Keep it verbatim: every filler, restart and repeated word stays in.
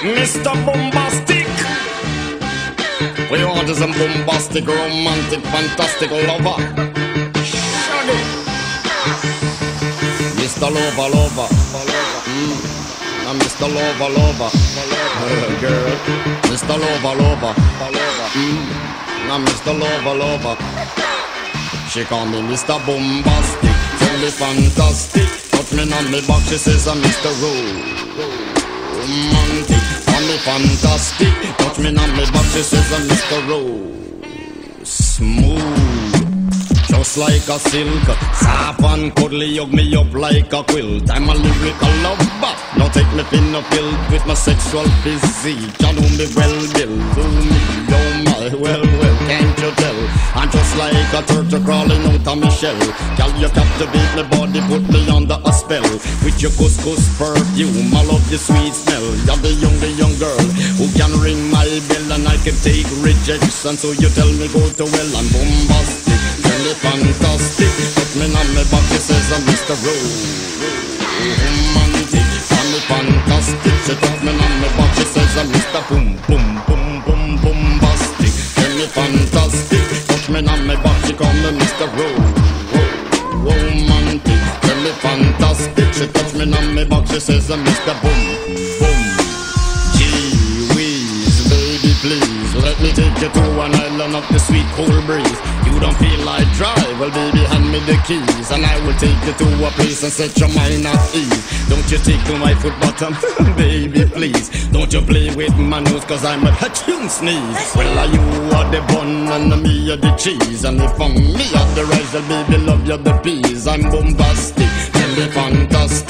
Mister Bombastic. We want is a bombastic, romantic, fantastic lover. Shaggy. Mister Lover, lover. Mm. I'm Mister Lover, lover. Uh, girl. Mister Lover, lover. Mm. I'm Mister Lover, lover. She call me Mister Bombastic. Tell me fantastic. Touch me on me back, she says I'm Mister Romantic. Call me fantastic. Touch me on me back, she says I'm Mister Rose. Smooth, just like a silk. Soft and cuddly, hug me up like a quilt. I'm a lyrical lover. Now take me pin up pill with my sexual physique. You know me well, Bill. Do me, oh my, well, well, can't you tell? I'm just like a turtle crawling out of my shell. Girl, you captivate my body, put me under a spell. With your couscous perfume, I love your sweet smell. You're the young, the young girl who can ring my bell, and I can take rejection. So you tell me go to well, I'm bombastic. Tell me fantastic. Put me on my back, she says I'm Mister Romantic. Tell me fantastic. She touch me on my back, she says I'm Mister Boom, boom, boom, boom, bombastic. Tell me fantastic. Touch me on my back, she call me Mister Romantic. Tell me fantastic. She touch me on my back, she says I'm Mister Boom, boom. Gee whiz, baby please, let me take you to an island of the sweet cool breeze. You don't feel like drive, well baby hand me the keys, and I will take you to a place and set your mind at ease. Don't you tickle my foot bottom, baby please. Don't you play with my nose, cause I'm a hatching sneeze. Well are you are the bun and me are the cheese, and if I'm me are the rice, well baby love you the peas. I'm bombastic, tell me fantastic.